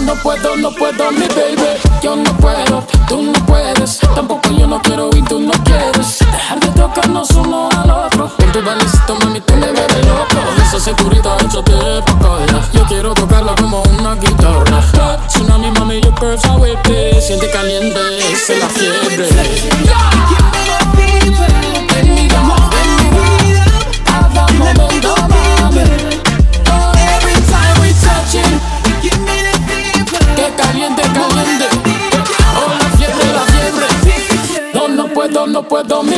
no puedo, mi baby. Yo no puedo, tú no puedes. Tampoco yo no quiero y tú no quieres. Dejar de tocarnos uno al otro. Con tu bailecito, mami, tú me vuelves loco. Esa cinturita, échate pa' acá. Yo quiero tocarla como una guitarra. Tsunami, mami, your curves are whippy. Siente caliente, esa es la fiebre. No puedo, mi